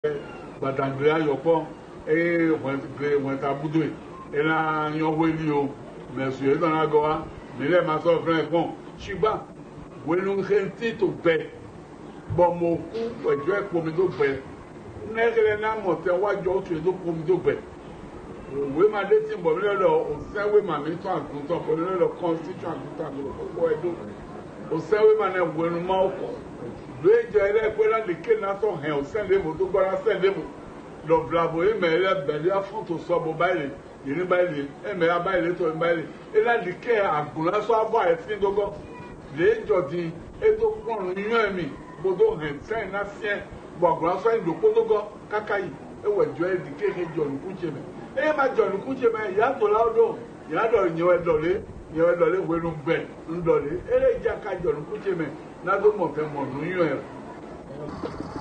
Badanglia Yopo, went a Budwe, and I know where you, Monsieur Donagoa, Mille Master Frank, Shiba, when you can see to bed, Bomoku, or Jack Pomido bed, Negelena Motel, what you do Pomido bed. Women dating Bolero, or sell women, mental constituent, or sell women and when Malcolm. Lóye jẹ́ ẹlẹ́gbẹ́rẹ́ lè ké náà tó hẹ̀ ọ́ sẹ́ndébù tó gbọ́dọ̀ sẹ́ndébù lọ blabo ẹ̀mẹ̀rẹ́ bẹ̀rẹ̀ fọ́tò sọ́bù báyìí yìí báyìí ẹ̀mẹ̀rẹ́ báyìí tó báyìí ẹ̀lá lè ké àgùnlá sọ abọ́ ẹ̀sìn gbogbo lè jọ di ètò pọ̀nù yíyan ẹ̀mí gbogbo hẹ̀ sẹ́yìn náà sẹ́yìn bọ̀ àgùnlá sọ ẹ̀dùn kótógọ́ káká yìí ẹ̀wẹ̀ jọ ẹ̀dì kéèké jọ̀nù kújẹ mẹ́ ẹ̀yẹ́ máa jọ̀nù kújẹ mẹ́ ìyàtọ̀ láwùjọ ìyàtọ̀ ìyẹ̀wẹ̀dọ̀lé wẹ̀nu bẹ̀ ńdọ̀lé ẹ̀rẹ́ ìjà ká jọ̀nù kújẹ mẹ́ Nado monte monuyo.